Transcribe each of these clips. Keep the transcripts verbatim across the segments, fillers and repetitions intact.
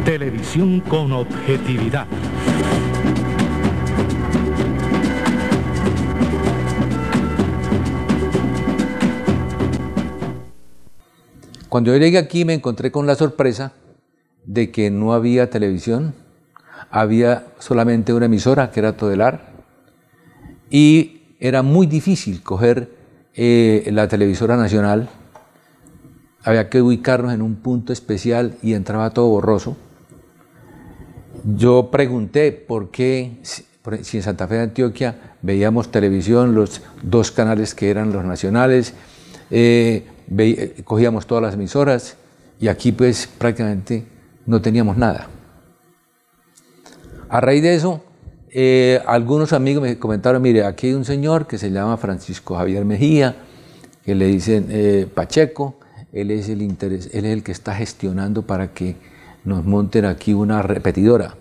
Televisión con objetividad. Cuando yo llegué aquí me encontré con la sorpresa de que no había televisión, había solamente una emisora que era Todelar y era muy difícil coger eh, la televisora nacional, había que ubicarnos en un punto especial y entraba todo borroso. Yo pregunté por qué, si en Santa Fe de Antioquia veíamos televisión, los dos canales que eran los nacionales, eh, ve, cogíamos todas las emisoras y aquí pues prácticamente no teníamos nada. A raíz de eso, eh, algunos amigos me comentaron, mire, aquí hay un señor que se llama Francisco Javier Mejía, que le dicen eh, Pacheco, él es, el interés, él es el que está gestionando para que nos monten aquí una repetidora.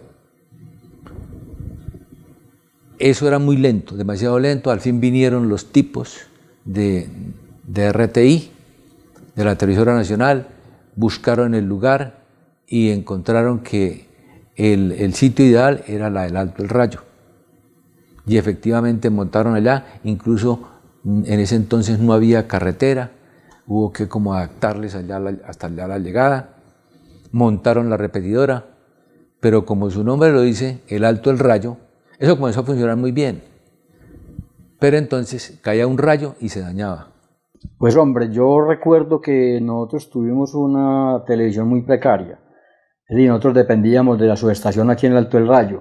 Eso era muy lento, demasiado lento. Al fin vinieron los tipos de, de R T I, de la televisora nacional, buscaron el lugar y encontraron que el, el sitio ideal era la del Alto el Rayo. Y efectivamente montaron allá, incluso en ese entonces no había carretera, hubo que como adaptarles allá la, hasta allá la llegada. Montaron la repetidora, pero como su nombre lo dice, el Alto el Rayo, eso comenzó a funcionar muy bien. Pero entonces caía un rayo y se dañaba. Pues hombre, yo recuerdo que nosotros tuvimos una televisión muy precaria. Es decir, nosotros dependíamos de la subestación aquí en el Alto el Rayo.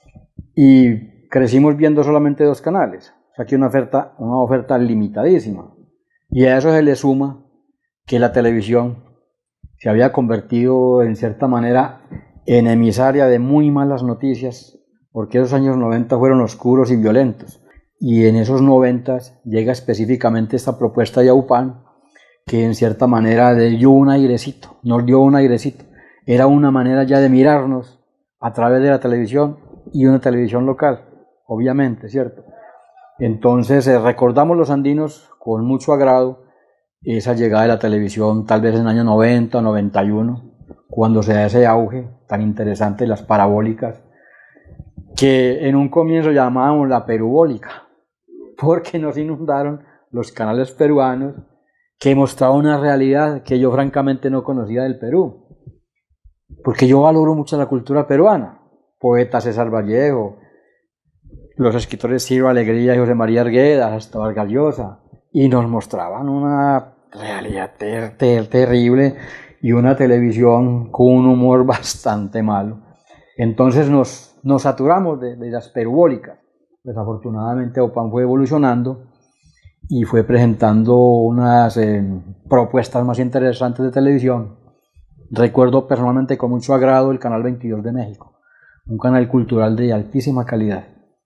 Y crecimos viendo solamente dos canales. O sea, que una oferta, una oferta limitadísima. Y a eso se le suma que la televisión se había convertido en cierta manera en emisaria de muy malas noticias, porque esos años noventa fueron oscuros y violentos. Y en esos noventa llega específicamente esta propuesta de AUPAN, que en cierta manera dio un airecito, nos dio un airecito. Era una manera ya de mirarnos a través de la televisión y una televisión local, obviamente, ¿cierto? Entonces eh, recordamos los andinos con mucho agrado esa llegada de la televisión, tal vez en el año noventa, noventa y uno, cuando se da ese auge tan interesante de las parabólicas, que en un comienzo llamábamos la perubólica, porque nos inundaron los canales peruanos que mostraban una realidad que yo francamente no conocía del Perú, porque yo valoro mucho la cultura peruana, poeta César Vallejo, los escritores Ciro Alegría y José María Arguedas, hasta Vargas Llosa, y nos mostraban una realidad ter ter terrible y una televisión con un humor bastante malo. Entonces nos, nos saturamos de, de las perubólicas. Desafortunadamente AUPAN fue evolucionando y fue presentando unas eh, propuestas más interesantes de televisión. Recuerdo personalmente con mucho agrado el Canal veintidós de México, un canal cultural de altísima calidad.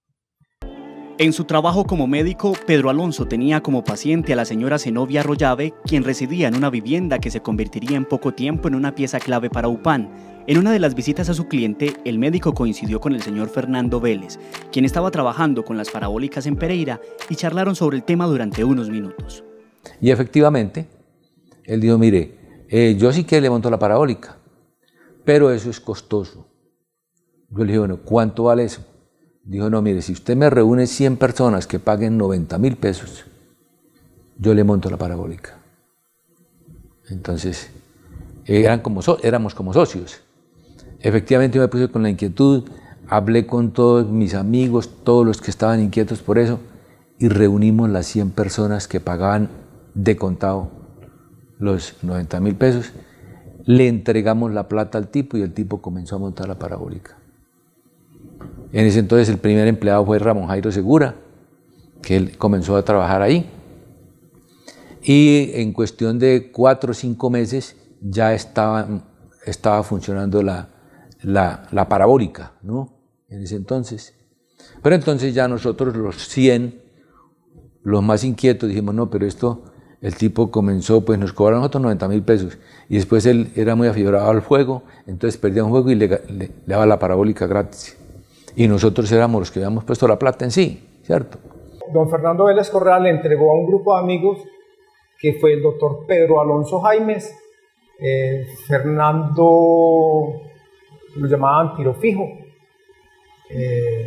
En su trabajo como médico, Pedro Alonso tenía como paciente a la señora Zenobia Arroyave, quien residía en una vivienda que se convertiría en poco tiempo en una pieza clave para AUPAN. En una de las visitas a su cliente, el médico coincidió con el señor Fernando Vélez, quien estaba trabajando con las parabólicas en Pereira, y charlaron sobre el tema durante unos minutos. Y efectivamente, él dijo, mire, eh, yo sí que le monto la parabólica, pero eso es costoso. Yo le dije, bueno, ¿cuánto vale eso? Dijo, no, mire, si usted me reúne cien personas que paguen noventa mil pesos, yo le monto la parabólica. Entonces, eran como so éramos como socios. Efectivamente, yo me puse con la inquietud, hablé con todos mis amigos, todos los que estaban inquietos por eso, y reunimos las cien personas que pagaban de contado los noventa mil pesos. Le entregamos la plata al tipo y el tipo comenzó a montar la parabólica. En ese entonces el primer empleado fue Ramón Jairo Segura, que él comenzó a trabajar ahí. Y en cuestión de cuatro o cinco meses ya estaba, estaba funcionando la, la, la parabólica, ¿no? En ese entonces. Pero entonces ya nosotros los cien, los más inquietos, dijimos, no, pero esto, el tipo comenzó, pues nos cobraron otros noventa mil pesos. Y después él era muy aficionado al juego, entonces perdía un juego y le, le, le daba la parabólica gratis. Y nosotros éramos los que habíamos puesto la plata en sí, ¿cierto? Don Fernando Vélez Correa le entregó a un grupo de amigos que fue el doctor Pedro Alonso Jaimes, eh, Fernando lo llamaban Tiro Fijo, eh,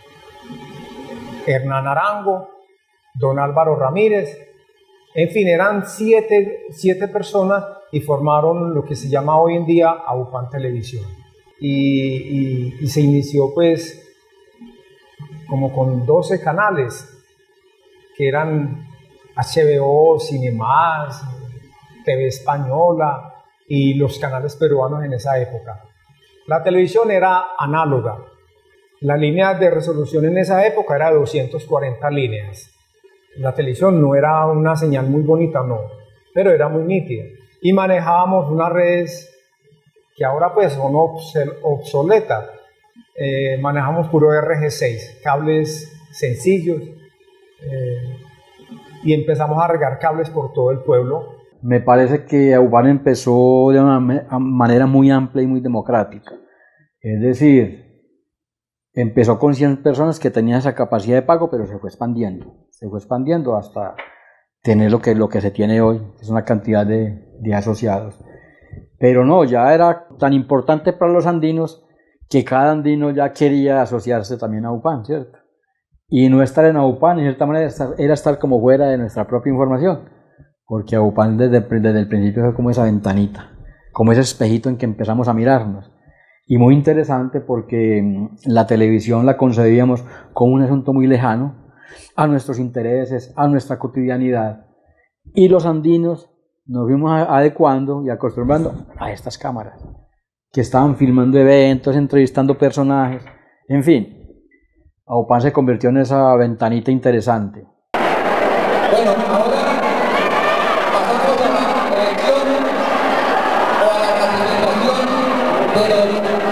Hernán Arango, don Álvaro Ramírez, en fin, eran siete, siete personas y formaron lo que se llama hoy en día AUPAN Televisión. Y, y, y se inició pues como con doce canales, que eran H B O, Cinemás, T V Española y los canales peruanos en esa época. La televisión era análoga. La línea de resolución en esa época era de doscientas cuarenta líneas. La televisión no era una señal muy bonita, no, pero era muy nítida. Y manejábamos unas redes que ahora pues son obsoletas. Eh, manejamos puro R G seis, cables sencillos, eh, y empezamos a regar cables por todo el pueblo. Me parece que AUPAN empezó de una manera muy amplia y muy democrática. Es decir, empezó con cien personas que tenían esa capacidad de pago, pero se fue expandiendo. Se fue expandiendo hasta tener lo que, lo que se tiene hoy, que es una cantidad de, de asociados. Pero no, ya era tan importante para los andinos que cada andino ya quería asociarse también a AUPAN, ¿cierto? Y no estar en AUPAN, en cierta manera, era estar como fuera de nuestra propia información, porque AUPAN desde, desde el principio fue como esa ventanita, como ese espejito en que empezamos a mirarnos. Y muy interesante porque la televisión la concebíamos como un asunto muy lejano a nuestros intereses, a nuestra cotidianidad. Y los andinos nos fuimos adecuando y acostumbrando a estas cámaras, que estaban filmando eventos, entrevistando personajes, en fin. AUPAN se convirtió en esa ventanita interesante. Bueno, ahora pasamos a la elección o a la clasificación de los, de los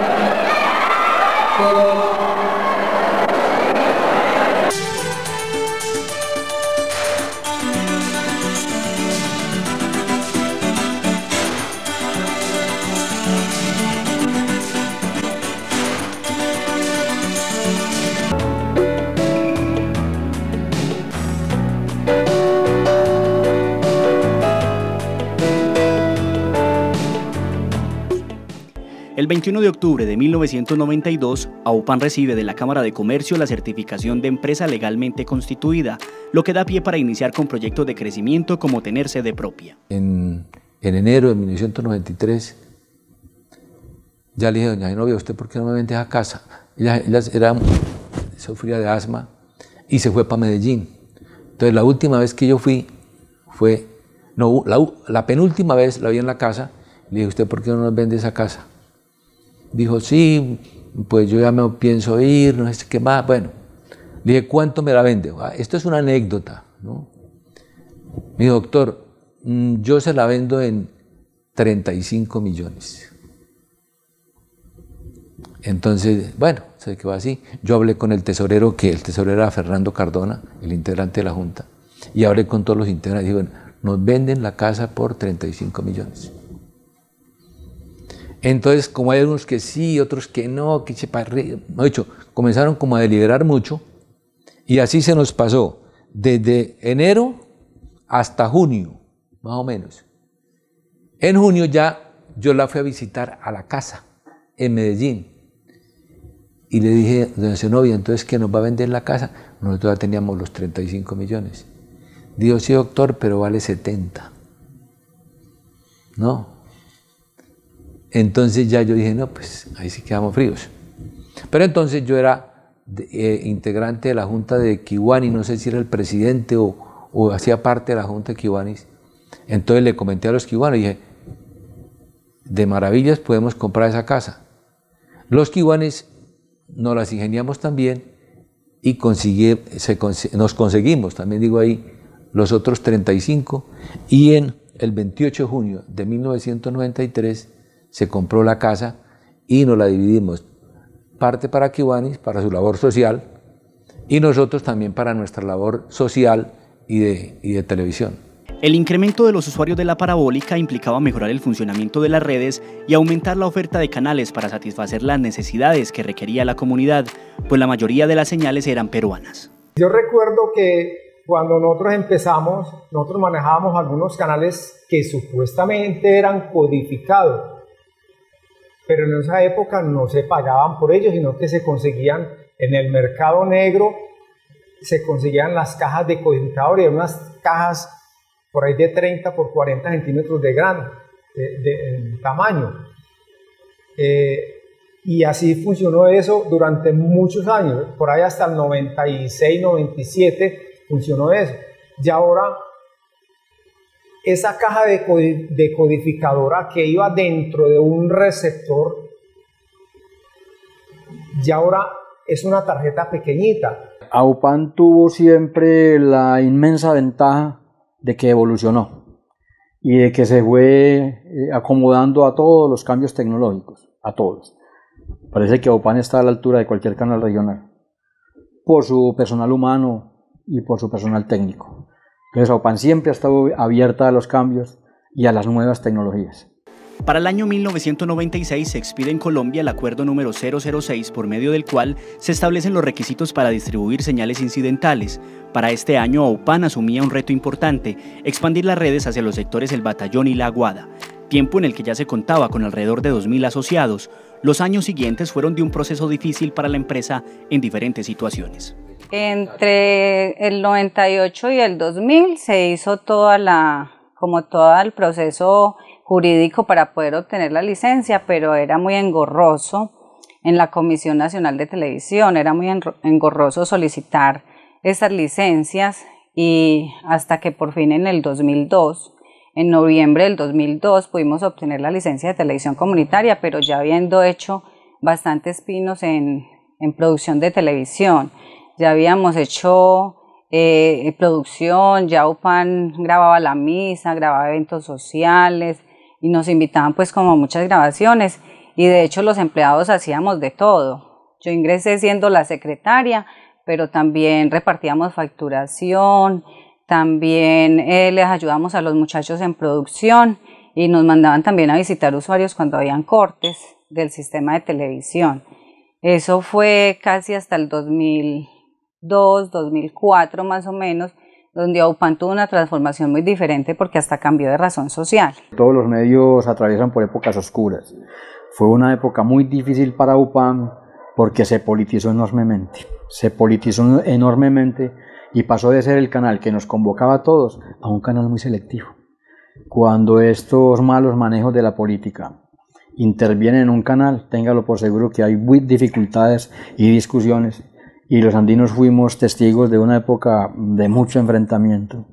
El veintiuno de octubre de mil novecientos noventa y dos, AUPAN recibe de la Cámara de Comercio la certificación de empresa legalmente constituida, lo que da pie para iniciar con proyectos de crecimiento como tener sede propia. En, en enero de mil novecientos noventa y tres, ya le dije, doña Genovia, ¿usted por qué no me vende a casa? Ella, ella era, sufría de asma y se fue para Medellín. Entonces la última vez que yo fui, fue, no, la, la penúltima vez la vi en la casa, le dije, ¿usted por qué no nos vende esa casa? Dijo, sí, pues yo ya me pienso ir, no sé qué más. Bueno, le dije, ¿cuánto me la vende? Esto es una anécdota, ¿no? Mi doctor, yo se la vendo en treinta y cinco millones. Entonces, bueno, se quedó así. Yo hablé con el tesorero, que el tesorero era Fernando Cardona, el integrante de la Junta, y hablé con todos los integrantes. Y bueno, nos venden la casa por treinta y cinco millones. Entonces, como hay unos que sí, otros que no, que se parre, no, dicho, comenzaron como a deliberar mucho, y así se nos pasó desde enero hasta junio, más o menos. En junio ya yo la fui a visitar a la casa en Medellín y le dije, doña Genovia, entonces ¿qué nos va a vender la casa? Nosotros ya teníamos los treinta y cinco millones. Dijo, sí, doctor, pero vale setenta. No. Entonces ya yo dije, no, pues ahí sí quedamos fríos. Pero entonces yo era de, eh, integrante de la Junta de Kiwani, no sé si era el presidente o, o hacía parte de la Junta de Kiwanis. Entonces le comenté a los Kiwanis, dije, de maravillas podemos comprar esa casa. Los Kiwanis nos las ingeniamos también y consigue, se, nos conseguimos, también digo ahí, los otros treinta y cinco, y en el veintiocho de junio de mil novecientos noventa y tres se compró la casa y nos la dividimos, parte para Kiwanis, para su labor social, y nosotros también para nuestra labor social y de, y de televisión. El incremento de los usuarios de la parabólica implicaba mejorar el funcionamiento de las redes y aumentar la oferta de canales para satisfacer las necesidades que requería la comunidad, pues la mayoría de las señales eran peruanas. Yo recuerdo que cuando nosotros empezamos, nosotros manejábamos algunos canales que supuestamente eran codificados. pero en esa época no se pagaban por ellos, sino que se conseguían en el mercado negro, se conseguían las cajas de codificador, y unas cajas por ahí de treinta por cuarenta centímetros de grande, de, de, de tamaño. Eh, y así funcionó eso durante muchos años, por ahí hasta el noventa y seis, noventa y siete funcionó eso. Y ahora esa caja de decodificadora que iba dentro de un receptor, y ahora es una tarjeta pequeñita. AUPAN tuvo siempre la inmensa ventaja de que evolucionó y de que se fue acomodando a todos los cambios tecnológicos, a todos. Parece que AUPAN está a la altura de cualquier canal regional, por su personal humano y por su personal técnico. Entonces AUPAN siempre ha estado abierta a los cambios y a las nuevas tecnologías. Para el año mil novecientos noventa y seis se expide en Colombia el acuerdo número cero cero seis, por medio del cual se establecen los requisitos para distribuir señales incidentales. Para este año AUPAN asumía un reto importante, expandir las redes hacia los sectores El Batallón y La Aguada, tiempo en el que ya se contaba con alrededor de dos mil asociados. Los años siguientes fueron de un proceso difícil para la empresa en diferentes situaciones. Entre el noventa y ocho y el dos mil se hizo toda la, como todo el proceso jurídico para poder obtener la licencia, pero era muy engorroso en la Comisión Nacional de Televisión, era muy engorroso solicitar esas licencias, y hasta que por fin en el dos mil dos, en noviembre del dos mil dos, pudimos obtener la licencia de televisión comunitaria, pero ya habiendo hecho bastantes pinos en, en producción de televisión. Ya habíamos hecho eh, producción, ya AUPAN grababa la misa, grababa eventos sociales, y nos invitaban pues como a muchas grabaciones, y de hecho los empleados hacíamos de todo. Yo ingresé siendo la secretaria, pero también repartíamos facturación, también eh, les ayudamos a los muchachos en producción, y nos mandaban también a visitar usuarios cuando habían cortes del sistema de televisión. Eso fue casi hasta el dos mil dos, dos mil cuatro más o menos, donde AUPAN tuvo una transformación muy diferente porque hasta cambió de razón social. Todos los medios atraviesan por épocas oscuras. Fue una época muy difícil para AUPAN porque se politizó enormemente. Se politizó enormemente y pasó de ser el canal que nos convocaba a todos a un canal muy selectivo. Cuando estos malos manejos de la política intervienen en un canal, téngalo por seguro que hay dificultades y discusiones. Y los andinos fuimos testigos de una época de mucho enfrentamiento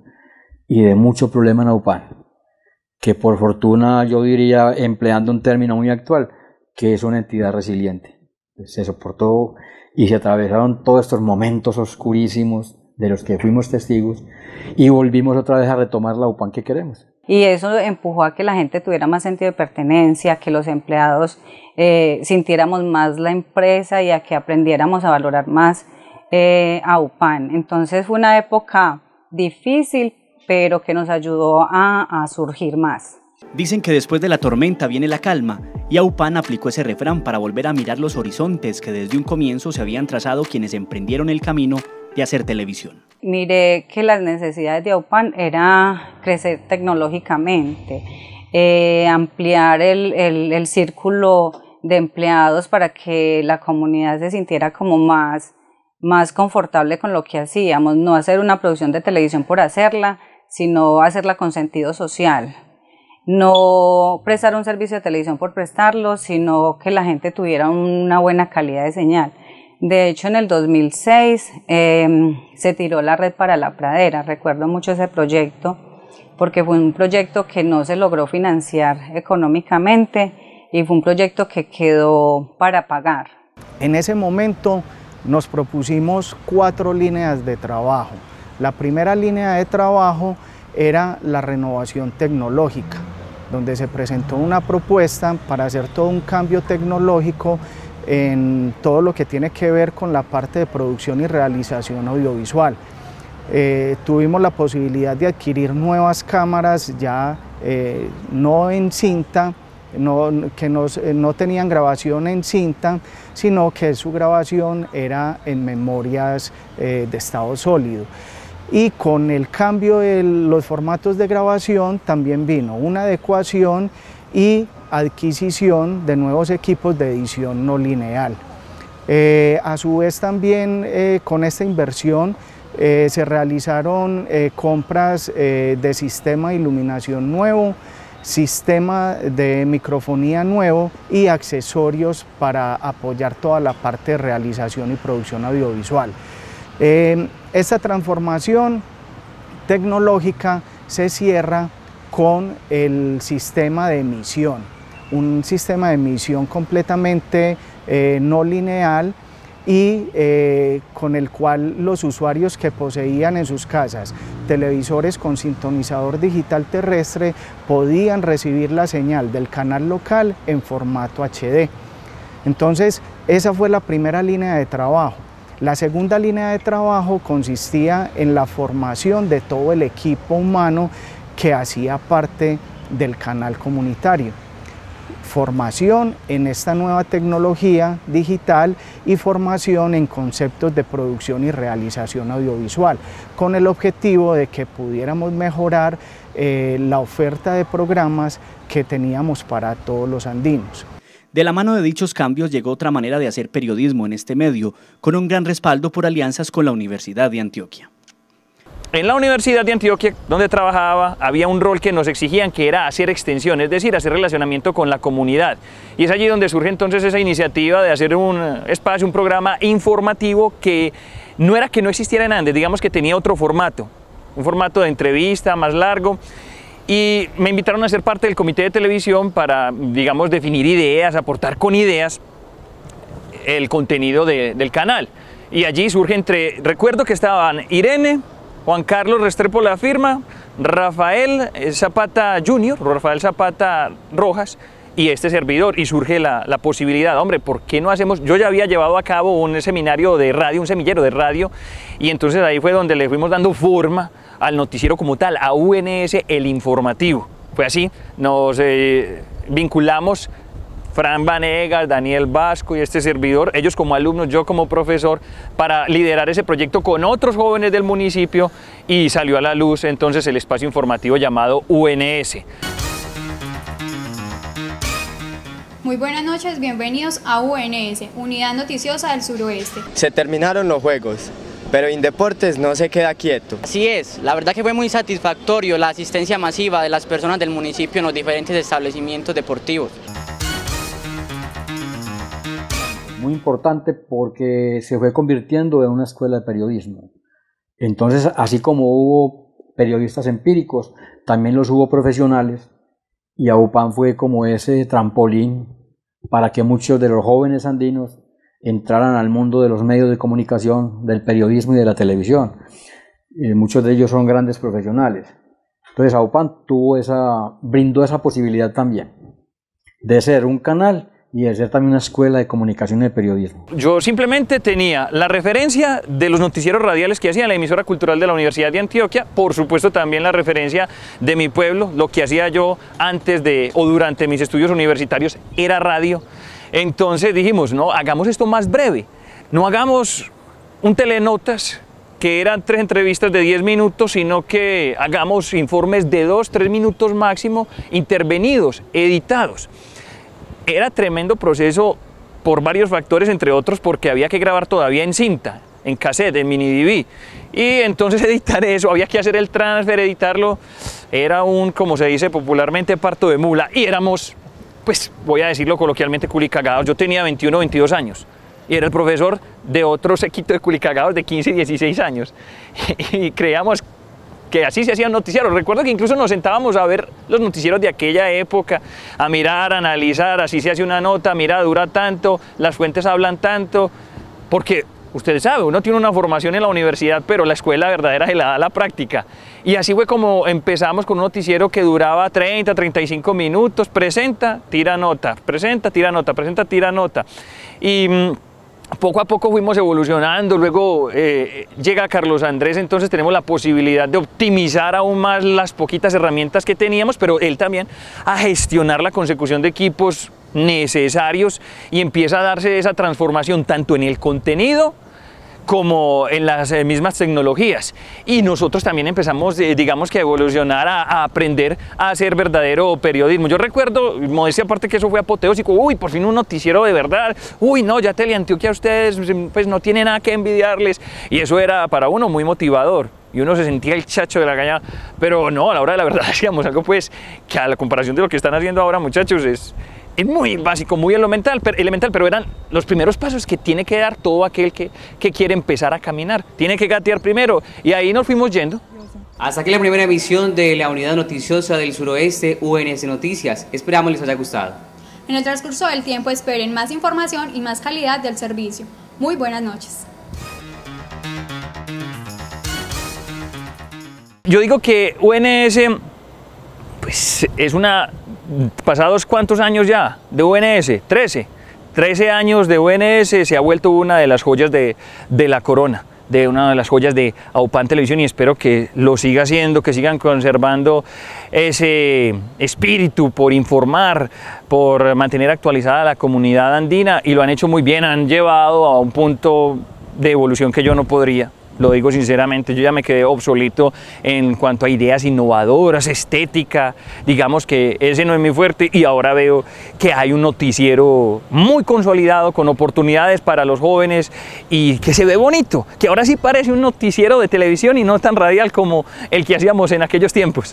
y de mucho problema en AUPAN, que por fortuna yo diría, empleando un término muy actual, que es una entidad resiliente. Se soportó y se atravesaron todos estos momentos oscurísimos de los que fuimos testigos, y volvimos otra vez a retomar la AUPAN que queremos. Y eso empujó a que la gente tuviera más sentido de pertenencia, que los empleados eh, sintiéramos más la empresa y a que aprendiéramos a valorar más eh, a AUPAN. Entonces fue una época difícil, pero que nos ayudó a, a surgir más. Dicen que después de la tormenta viene la calma, y AUPAN aplicó ese refrán para volver a mirar los horizontes que desde un comienzo se habían trazado quienes emprendieron el camino de hacer televisión. Miré que las necesidades de AUPAN era crecer tecnológicamente, eh, ampliar el, el, el círculo de empleados para que la comunidad se sintiera como más, más confortable con lo que hacíamos, no hacer una producción de televisión por hacerla, sino hacerla con sentido social. No prestar un servicio de televisión por prestarlo, sino que la gente tuviera una buena calidad de señal. De hecho, en el dos mil seis eh, se tiró la red para la pradera. Recuerdo mucho ese proyecto porque fue un proyecto que no se logró financiar económicamente y fue un proyecto que quedó para pagar. En ese momento nos propusimos cuatro líneas de trabajo. La primera línea de trabajo era la renovación tecnológica, donde se presentó una propuesta para hacer todo un cambio tecnológico en todo lo que tiene que ver con la parte de producción y realización audiovisual. Eh, tuvimos la posibilidad de adquirir nuevas cámaras ya eh, no en cinta, no, que nos, eh, no tenían grabación en cinta, sino que su grabación era en memorias eh, de estado sólido. Y con el cambio de los formatos de grabación también vino una adecuación y adquisición de nuevos equipos de edición no lineal. Eh, a su vez también eh, con esta inversión eh, se realizaron eh, compras eh, de sistema de iluminación nuevo, sistema de microfonía nuevo y accesorios para apoyar toda la parte de realización y producción audiovisual. Eh, esta transformación tecnológica se cierra con el sistema de emisión, un sistema de emisión completamente eh, no lineal y eh, con el cual los usuarios que poseían en sus casas televisores con sintonizador digital terrestre podían recibir la señal del canal local en formato H D. Entonces, esa fue la primera línea de trabajo. La segunda línea de trabajo consistía en la formación de todo el equipo humano que hacía parte del canal comunitario. Formación en esta nueva tecnología digital y formación en conceptos de producción y realización audiovisual, con el objetivo de que pudiéramos mejorar eh, la oferta de programas que teníamos para todos los andinos. De la mano de dichos cambios llegó otra manera de hacer periodismo en este medio, con un gran respaldo por alianzas con la Universidad de Antioquia. En la Universidad de Antioquia, donde trabajaba, había un rol que nos exigían, que era hacer extensión, es decir, hacer relacionamiento con la comunidad. Y es allí donde surge entonces esa iniciativa de hacer un espacio, un programa informativo que no era que no existiera en Andes, digamos que tenía otro formato, un formato de entrevista más largo. Y me invitaron a ser parte del comité de televisión para, digamos, definir ideas, aportar con ideas el contenido de, del canal. Y allí surge entre, recuerdo que estaban Irene, Juan Carlos Restrepo La Firma, Rafael Zapata junior, Rafael Zapata Rojas y este servidor, y surge la, la posibilidad, hombre, ¿por qué no hacemos? Yo ya había llevado a cabo un seminario de radio, un semillero de radio, y entonces ahí fue donde le fuimos dando forma al noticiero como tal, a U N S, el informativo. Fue así, nos eh, vinculamos Fran Vanegas, Daniel Vasco y este servidor, ellos como alumnos, yo como profesor, para liderar ese proyecto con otros jóvenes del municipio, y salió a la luz entonces el espacio informativo llamado U N S. Muy buenas noches, bienvenidos a U N S, Unidad Noticiosa del Suroeste. Se terminaron los juegos, pero Indeportes no se queda quieto. Así es, la verdad que fue muy satisfactorio la asistencia masiva de las personas del municipio en los diferentes establecimientos deportivos. Muy importante porque se fue convirtiendo en una escuela de periodismo. Entonces, así como hubo periodistas empíricos, también los hubo profesionales, y AUPAN fue como ese trampolín para que muchos de los jóvenes andinos entraran al mundo de los medios de comunicación, del periodismo y de la televisión. Y muchos de ellos son grandes profesionales. Entonces AUPAN tuvo esa, brindó esa posibilidad también de ser un canal y de ser también una escuela de comunicación y de periodismo. Yo simplemente tenía la referencia de los noticieros radiales que hacía la emisora cultural de la Universidad de Antioquia, por supuesto también la referencia de mi pueblo, lo que hacía yo antes de o durante mis estudios universitarios era radio. Entonces dijimos, no, hagamos esto más breve, no hagamos un telenotas que eran tres entrevistas de diez minutos, sino que hagamos informes de dos, tres minutos máximo, intervenidos, editados. Era tremendo proceso por varios factores, entre otros porque había que grabar todavía en cinta, en cassette, en mini D V. Y entonces editar eso, había que hacer el transfer, editarlo, era un, como se dice popularmente, parto de mula. Y éramos, pues voy a decirlo coloquialmente, culicagados. Yo tenía veintiuno, veintidós años y era el profesor de otro séquito de culicagados de quince, dieciséis años. Y creíamos que así se hacían noticieros. Recuerdo que incluso nos sentábamos a ver los noticieros de aquella época, a mirar, a analizar, así se hace una nota, mira, dura tanto, las fuentes hablan tanto, porque usted sabe, uno tiene una formación en la universidad, pero la escuela verdadera se la da a la práctica. Y así fue como empezamos con un noticiero que duraba treinta, treinta y cinco minutos, presenta, tira nota, presenta, tira nota, presenta, tira nota. Y poco a poco fuimos evolucionando, luego eh, llega Carlos Andrés, entonces tenemos la posibilidad de optimizar aún más las poquitas herramientas que teníamos, pero él también a gestionar la consecución de equipos necesarios, y empieza a darse esa transformación tanto en el contenido como en las eh, mismas tecnologías. Y nosotros también empezamos, eh, digamos que a evolucionar, a, a aprender a hacer verdadero periodismo. Yo recuerdo, modestia aparte, que eso fue apoteósico. Uy, por fin un noticiero de verdad. Uy, no, ya Teleantioquia, ustedes pues no tienen nada que envidiarles. Y eso era para uno muy motivador. Y uno se sentía el chacho de la caña. Pero no, a la hora de la verdad hacíamos algo pues que a la comparación de lo que están haciendo ahora, muchachos, es... Es muy básico, muy elemental pero, elemental, pero eran los primeros pasos que tiene que dar todo aquel que, que quiere empezar a caminar. Tiene que gatear primero, y ahí nos fuimos yendo. Hasta aquí la primera emisión de la Unidad Noticiosa del Suroeste U N S Noticias. Esperamos les haya gustado. En el transcurso del tiempo esperen más información y más calidad del servicio. Muy buenas noches. Yo digo que U N S pues, es una... Pasados cuántos años ya de U N S, trece, trece años de U N S, se ha vuelto una de las joyas de, de la corona, de una de las joyas de Aupán Televisión, y espero que lo siga haciendo, que sigan conservando ese espíritu por informar, por mantener actualizada a la comunidad andina, y lo han hecho muy bien, han llevado a un punto de evolución que yo no podría. Lo digo sinceramente, yo ya me quedé obsoleto en cuanto a ideas innovadoras, estética, digamos que ese no es mi fuerte, y ahora veo que hay un noticiero muy consolidado, con oportunidades para los jóvenes, y que se ve bonito, que ahora sí parece un noticiero de televisión y no tan radial como el que hacíamos en aquellos tiempos.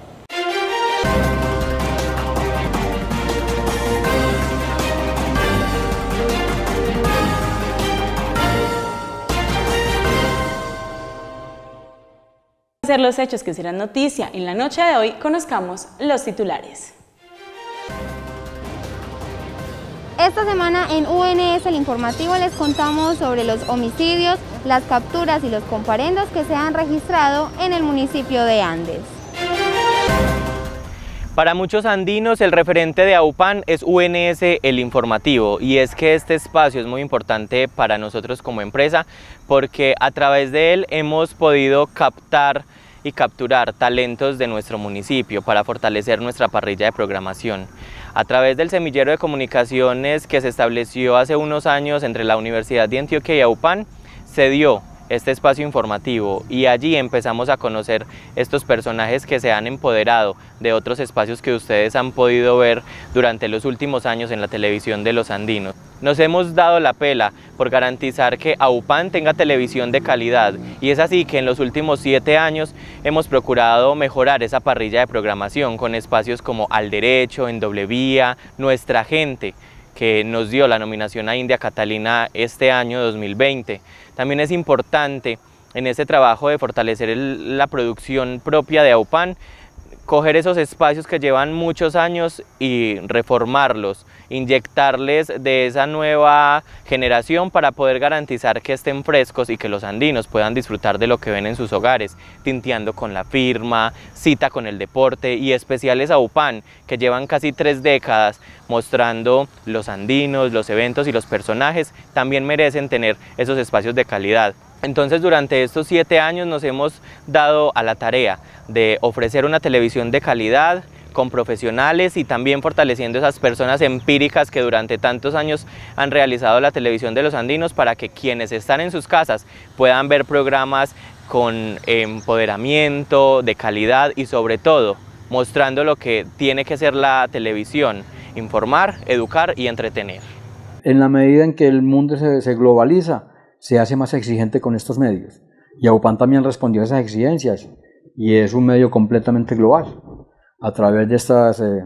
Ser los hechos que serán noticia en la noche de hoy, conozcamos los titulares. Esta semana en U N S el informativo les contamos sobre los homicidios, las capturas y los comparendos que se han registrado en el municipio de Andes. Para muchos andinos, el referente de Aupán es U N S el informativo, y es que este espacio es muy importante para nosotros como empresa, porque a través de él hemos podido captar y capturar talentos de nuestro municipio para fortalecer nuestra parrilla de programación. A través del semillero de comunicaciones que se estableció hace unos años entre la Universidad de Antioquia y Aupán, se dio este espacio informativo, y allí empezamos a conocer estos personajes que se han empoderado de otros espacios que ustedes han podido ver durante los últimos años en la televisión de los andinos. Nos hemos dado la pela por garantizar que Aupán tenga televisión de calidad, y es así que en los últimos siete años hemos procurado mejorar esa parrilla de programación con espacios como Al Derecho, En Doble Vía, Nuestra Gente, que nos dio la nominación a India Catalina este año dos mil veinte. También es importante en este trabajo de fortalecer el, la producción propia de Aupán, coger esos espacios que llevan muchos años y reformarlos, inyectarles de esa nueva generación para poder garantizar que estén frescos y que los andinos puedan disfrutar de lo que ven en sus hogares, tinteando con la firma, cita con el deporte y especiales Aupán, que llevan casi tres décadas mostrando los andinos, los eventos y los personajes, también merecen tener esos espacios de calidad. Entonces, durante estos siete años nos hemos dado a la tarea de ofrecer una televisión de calidad, con profesionales, y también fortaleciendo esas personas empíricas que durante tantos años han realizado la televisión de los andinos, para que quienes están en sus casas puedan ver programas con empoderamiento, de calidad, y sobre todo mostrando lo que tiene que ser la televisión: informar, educar y entretener. En la medida en que el mundo se, se globaliza, se hace más exigente con estos medios, y Aupán también respondió a esas exigencias, y es un medio completamente global a través de estas, eh,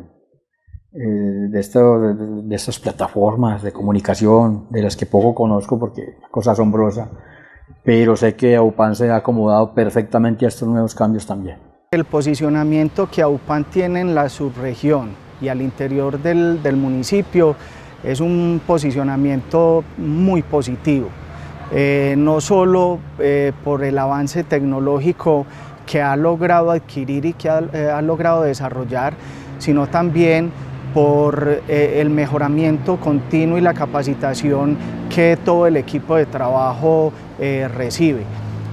eh, de, esto, de, de estas plataformas de comunicación, de las que poco conozco porque es una cosa asombrosa, pero sé que Aupán se ha acomodado perfectamente a estos nuevos cambios también. El posicionamiento que Aupán tiene en la subregión y al interior del, del municipio es un posicionamiento muy positivo. Eh, no solo eh, por el avance tecnológico que ha logrado adquirir y que ha, eh, ha logrado desarrollar, sino también por eh, el mejoramiento continuo y la capacitación que todo el equipo de trabajo eh, recibe.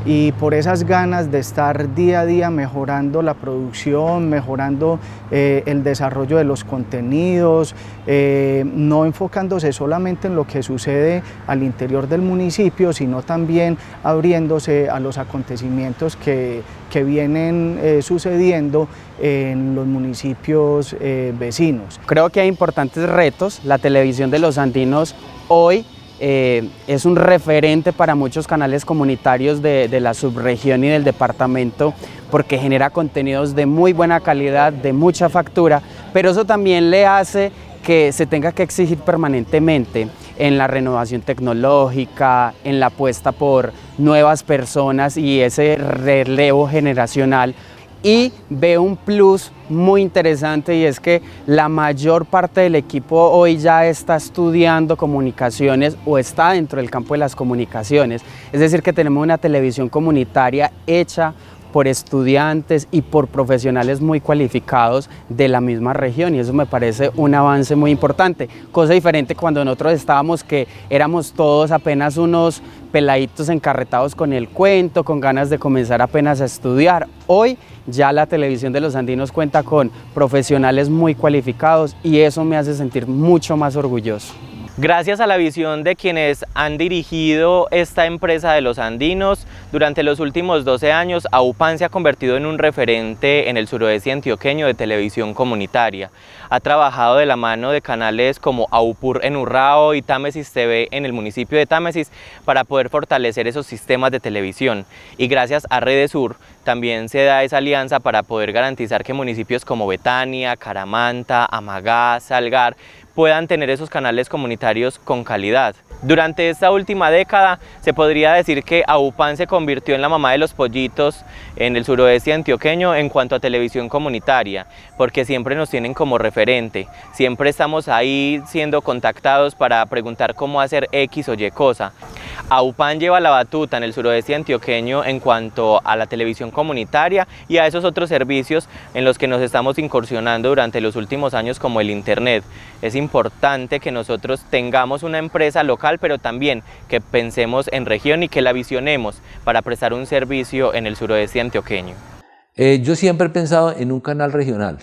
y por esas ganas de estar día a día mejorando la producción, mejorando eh, el desarrollo de los contenidos, eh, no enfocándose solamente en lo que sucede al interior del municipio, sino también abriéndose a los acontecimientos que, que vienen eh, sucediendo en los municipios eh, vecinos. Creo que hay importantes retos. La televisión de los andinos hoy Eh, es un referente para muchos canales comunitarios de, de la subregión y del departamento porque genera contenidos de muy buena calidad, de mucha factura, pero eso también le hace que se tenga que exigir permanentemente en la renovación tecnológica, en la apuesta por nuevas personas y ese relevo generacional. Y veo un plus muy interesante y es que la mayor parte del equipo hoy ya está estudiando comunicaciones o está dentro del campo de las comunicaciones. Es decir, que tenemos una televisión comunitaria hecha por estudiantes y por profesionales muy cualificados de la misma región y eso me parece un avance muy importante. Cosa diferente cuando nosotros estábamos que éramos todos apenas unos peladitos encarretados con el cuento, con ganas de comenzar apenas a estudiar. Hoy ya la televisión de los andinos cuenta con profesionales muy cualificados y eso me hace sentir mucho más orgulloso. Gracias a la visión de quienes han dirigido esta empresa de los andinos, durante los últimos doce años, AUPAN se ha convertido en un referente en el suroeste antioqueño de televisión comunitaria. Ha trabajado de la mano de canales como AUPUR en Urrao y Támesis T V en el municipio de Támesis para poder fortalecer esos sistemas de televisión. Y gracias a Redesur también se da esa alianza para poder garantizar que municipios como Betania, Caramanta, Amagá, Salgar puedan tener esos canales comunitarios con calidad. Durante esta última década se podría decir que AUPAN se convirtió en la mamá de los pollitos en el suroeste antioqueño en cuanto a televisión comunitaria, porque siempre nos tienen como referente, siempre estamos ahí siendo contactados para preguntar cómo hacer X o Y cosa. AUPAN lleva la batuta en el suroeste antioqueño en cuanto a la televisión comunitaria y a esos otros servicios en los que nos estamos incursionando durante los últimos años como el internet. Es importante que nosotros tengamos una empresa local, pero también que pensemos en región y que la visionemos para prestar un servicio en el suroeste antioqueño. Eh, yo siempre he pensado en un canal regional,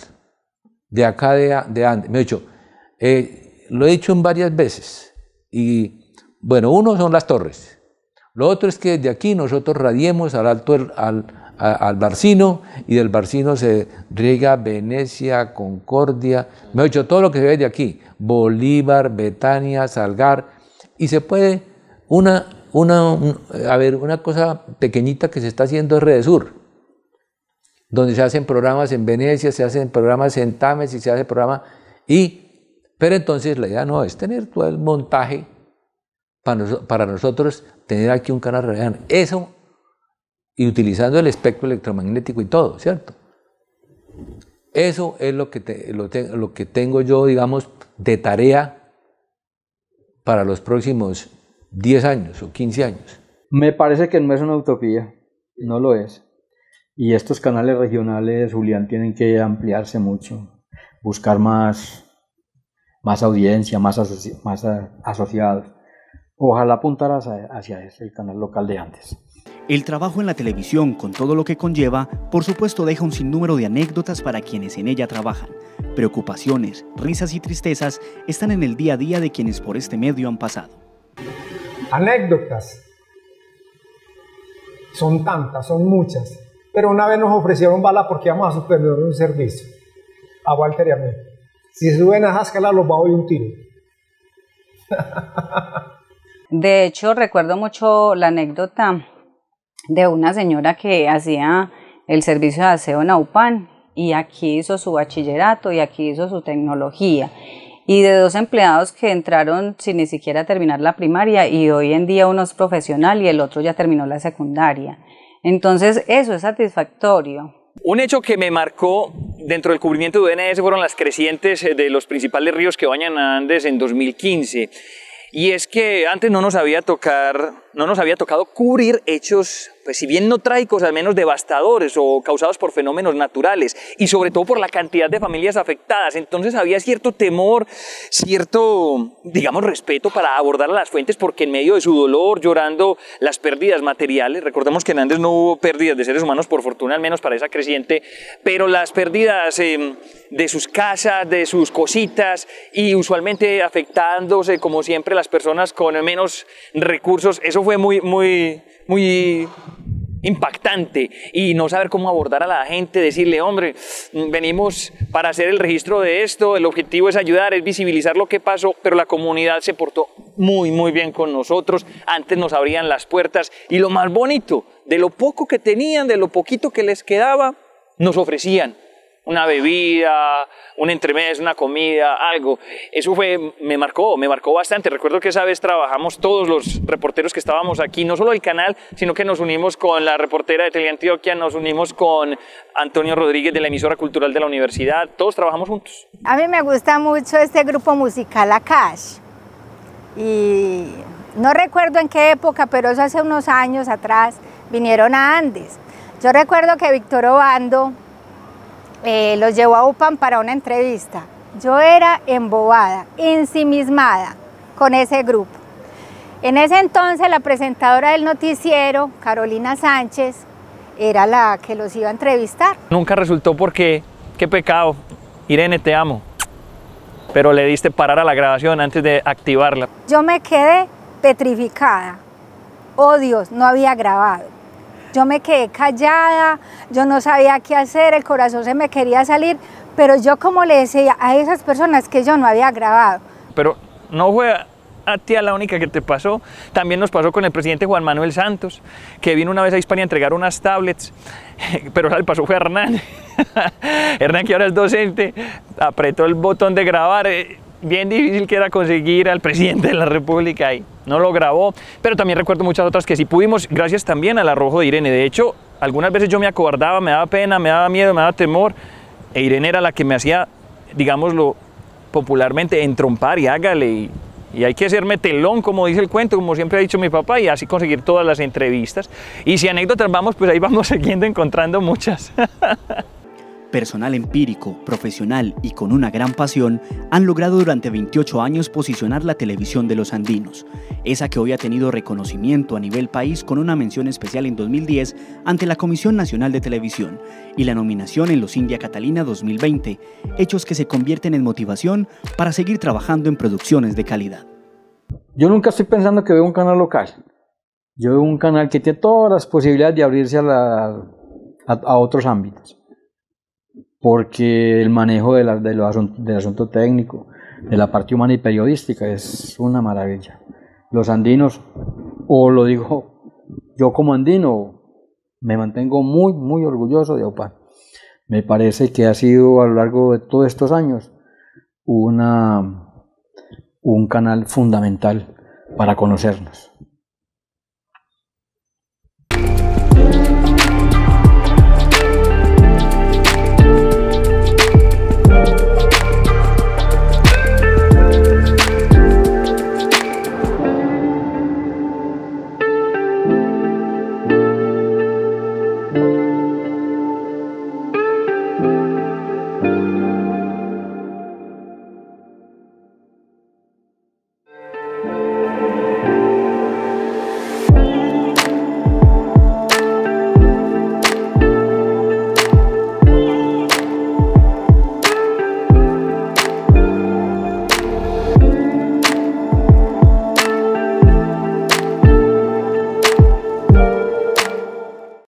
de acá de, de Andes. Me he dicho, eh, lo he dicho en varias veces y bueno, uno son las torres, lo otro es que desde aquí nosotros radiemos al alto al, al Barcino y del Barcino se riega Venecia, Concordia, me he dicho todo lo que se ve de aquí, Bolívar, Betania, Salgar, y se puede, una, una, un, a ver, una cosa pequeñita que se está haciendo es Redesur, donde se hacen programas en Venecia, se hacen programas en Támesis, se hace programa, y, pero entonces la idea no es tener todo el montaje para, nos, para nosotros tener aquí un canal regional, eso, y utilizando el espectro electromagnético y todo, ¿cierto? Eso es lo que, te, lo, te, lo que tengo yo, digamos, de tarea para los próximos diez años o quince años. Me parece que no es una utopía, no lo es. Y estos canales regionales, Julián, tienen que ampliarse mucho, buscar más, más audiencia, más, asoci más asociados. Ojalá apuntar hacia, hacia ese, el canal local de Andes. El trabajo en la televisión, con todo lo que conlleva, por supuesto deja un sinnúmero de anécdotas para quienes en ella trabajan. Preocupaciones, risas y tristezas están en el día a día de quienes por este medio han pasado. Anécdotas. Son tantas, son muchas. Pero una vez nos ofrecieron bala porque íbamos a suspender un servicio. A Walter y a mí. Si suben a esas escalas los va a oír un tiro. De hecho, recuerdo mucho la anécdota de una señora que hacía el servicio de aseo en AUPAN y aquí hizo su bachillerato y aquí hizo su tecnología, y de dos empleados que entraron sin ni siquiera terminar la primaria y hoy en día uno es profesional y el otro ya terminó la secundaria. Entonces eso es satisfactorio. Un hecho que me marcó dentro del cubrimiento de U N S fueron las crecientes de los principales ríos que bañan a Andes en dos mil quince. Y es que antes no nos sabía tocar no nos había tocado cubrir hechos, pues si bien no trágicos, al menos devastadores o causados por fenómenos naturales y sobre todo por la cantidad de familias afectadas. Entonces había cierto temor, cierto, digamos, respeto para abordar a las fuentes, porque en medio de su dolor, llorando las pérdidas materiales, recordemos que en Andes no hubo pérdidas de seres humanos, por fortuna, al menos para esa creciente, pero las pérdidas eh, de sus casas, de sus cositas, y usualmente afectándose, como siempre, las personas con menos recursos. Eso fue muy, muy, muy impactante, y no saber cómo abordar a la gente, decirle, hombre, venimos para hacer el registro de esto, el objetivo es ayudar, es visibilizar lo que pasó, pero la comunidad se portó muy, muy bien con nosotros. Antes nos abrían las puertas, y lo más bonito, de lo poco que tenían, de lo poquito que les quedaba, nos ofrecían una bebida, un entremés, una comida, algo. Eso fue, me marcó, me marcó bastante. Recuerdo que esa vez trabajamos todos los reporteros que estábamos aquí, no solo del canal, sino que nos unimos con la reportera de Teleantioquia, nos unimos con Antonio Rodríguez de la emisora cultural de la universidad, todos trabajamos juntos. A mí me gusta mucho este grupo musical Akash, y no recuerdo en qué época, pero eso hace unos años atrás, vinieron a Andes. Yo recuerdo que Víctor Obando Eh, los llevó a UPAN para una entrevista. Yo era embobada, ensimismada con ese grupo. En ese entonces la presentadora del noticiero, Carolina Sánchez, era la que los iba a entrevistar. Nunca resultó porque, qué pecado, Irene, te amo, pero le diste parar a la grabación antes de activarla. Yo me quedé petrificada. Oh Dios, no había grabado. Yo me quedé callada, yo no sabía qué hacer, el corazón se me quería salir, pero yo como le decía a esas personas que yo no había grabado. Pero no fue a ti a la única que te pasó, también nos pasó con el presidente Juan Manuel Santos, que vino una vez a Hispania a entregar unas tablets, pero el pasó fue a Hernán. Hernán, que ahora es docente, apretó el botón de grabar, bien difícil que era conseguir al presidente de la República y no lo grabó, pero también recuerdo muchas otras que sí pudimos, gracias también al arrojo de Irene. De hecho, algunas veces yo me acobardaba, me daba pena, me daba miedo, me daba temor, e Irene era la que me hacía, digámoslo popularmente, entrompar y hágale, y, y hay que ser metelón, como dice el cuento, como siempre ha dicho mi papá, y así conseguir todas las entrevistas. Y si anécdotas vamos, pues ahí vamos siguiendo encontrando muchas. Personal empírico, profesional y con una gran pasión, han logrado durante veintiocho años posicionar la televisión de los andinos, esa que hoy ha tenido reconocimiento a nivel país con una mención especial en dos mil diez ante la Comisión Nacional de Televisión y la nominación en los India Catalina dos mil veinte, hechos que se convierten en motivación para seguir trabajando en producciones de calidad. Yo nunca estoy pensando que veo un canal local, yo veo un canal que tiene todas las posibilidades de abrirse a, la, a, a otros ámbitos, porque el manejo de la, de lo asunto, del asunto técnico, de la parte humana y periodística es una maravilla. Los andinos, o lo digo yo como andino, me mantengo muy, muy orgulloso de UPAN. Me parece que ha sido a lo largo de todos estos años una, un canal fundamental para conocernos.